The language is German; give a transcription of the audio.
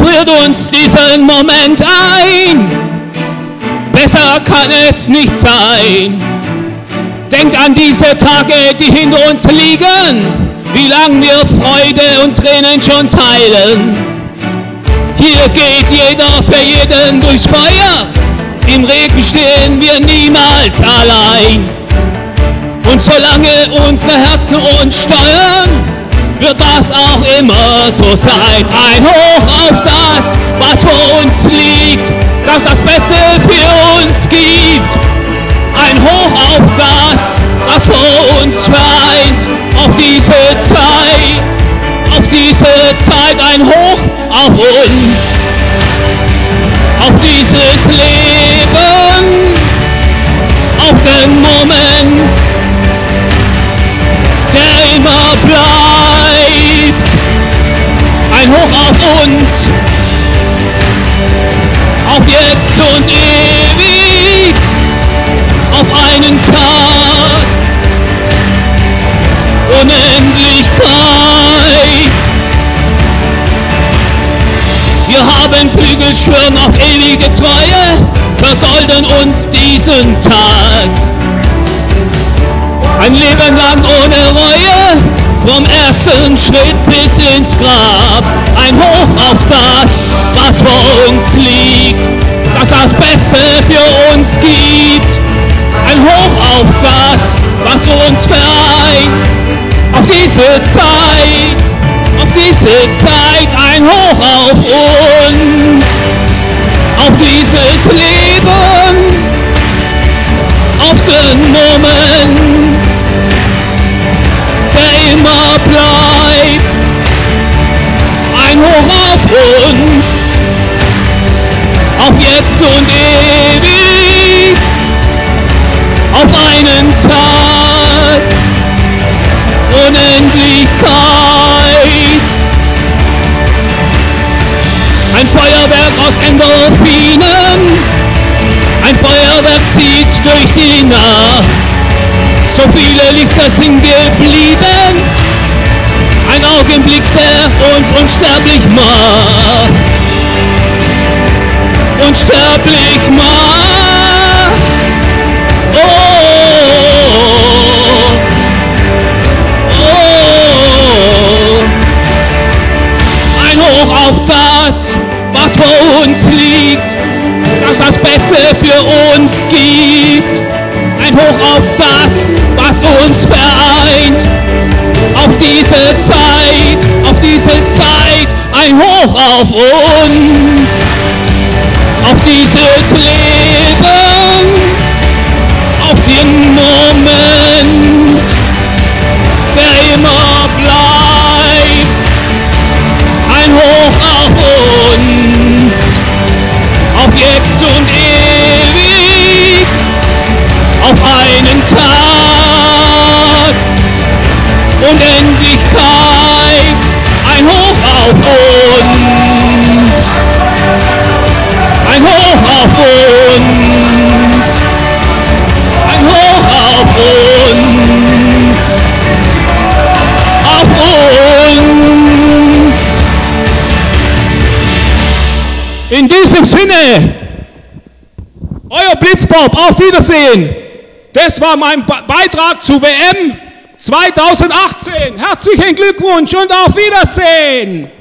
rührt uns diesen Moment ein. Besser kann es nicht sein. Denkt an diese Tage, die hinter uns liegen, wie lang wir Freude und Tränen schon teilen. Hier geht jeder für jeden durchs Feuer, im Regen stehen wir niemals allein. Und solange unsere Herzen uns steuern, wird das auch immer so sein. Ein Hoch auf das, was vor uns liegt, das das Beste für uns gibt. Ein Hoch auf das, was vor uns vereint, auf diese Zeit, ein Hoch auf uns, auf dieses Leben, auf den Moment, der immer bleibt. Ein Hoch auf uns, auf jetzt und ewig, auf einen Tag, Unendlichkeit. Wir haben Flügel, schwören auf ewige Treue, vergolden uns diesen Tag. Ein Leben lang ohne Reue, vom ersten Schritt bis ins Grab. Ein Hoch auf das, was vor uns liegt, das das Beste für uns gibt. Ein Hoch auf das, was uns vereint, auf diese Zeit, ein Hoch auf uns, auf dieses Leben, auf den Moment, der immer bleibt. Ein Hoch auf uns, auf jetzt und ewig, auf einen Tag, Unendlichkeit. Ein Feuerwerk aus Endorphinen, ein Feuerwerk zieht durch die Nacht. So viele Lichter sind geblieben, ein Augenblick, der uns unsterblich macht. Unsterblich macht. Ein Hoch auf das, was vor uns liegt, das das Beste für uns gibt. Ein Hoch auf das, was uns vereint, auf diese Zeit, ein Hoch auf uns, auf dieses Leben, auf den Moment, der immer bleibt. Ein Hoch auf uns, auf jetzt und ewig, auf einen Tag, Unendlichkeit. Ein Hoch auf uns, ein Hoch auf uns, ein Hoch auf uns, auf uns. In diesem Sinne, euer Blitzpop, auf Wiedersehen. Das war mein Beitrag zu WM 2018. Herzlichen Glückwunsch und auf Wiedersehen.